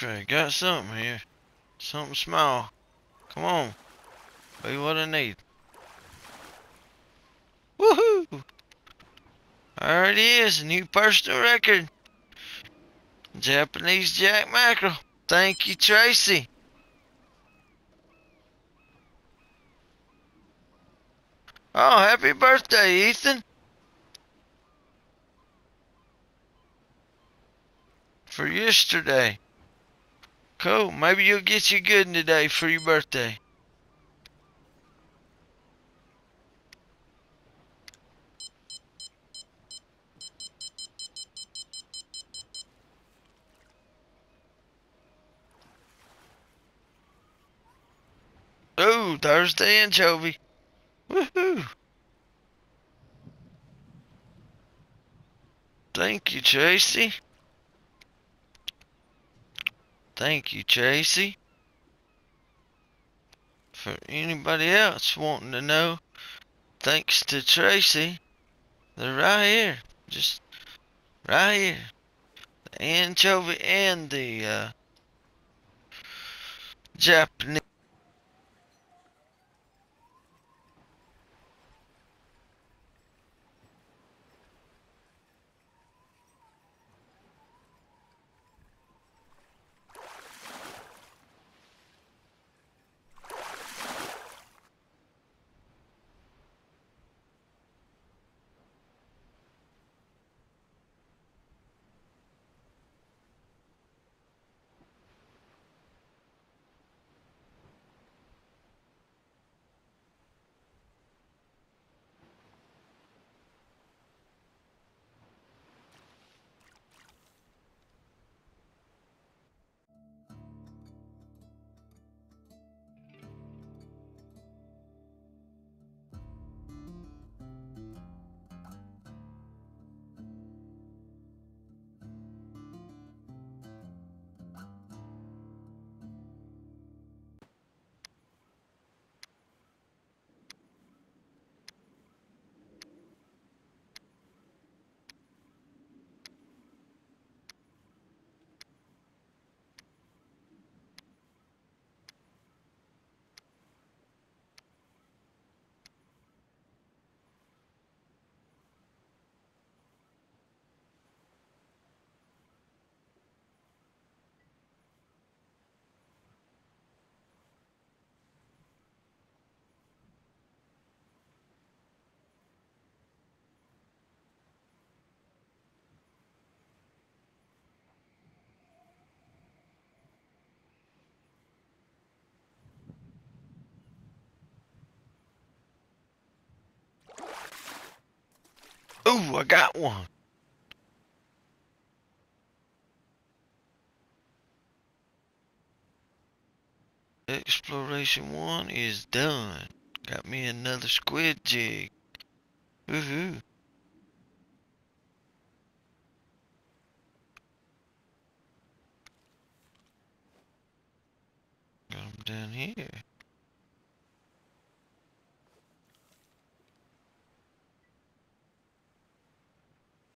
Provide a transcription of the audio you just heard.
Okay, got something here. Something small. Come on. Be what I need. Woohoo! There it is, new personal record. Japanese jack mackerel. Thank you, Tracy. Oh, happy birthday, Ethan. For yesterday. Cool. Maybe you'll get you good one today for your birthday. Ooh, Thursday anchovy. Woohoo! Thank you, Tracy. Thank you, Tracy. For anybody else wanting to know, thanks to Tracy, they're right here. Just right here. The anchovy and the Japanese. Ooh, I got one. Exploration 1 is done. Got me another squid jig. Woohoo. Got them down here.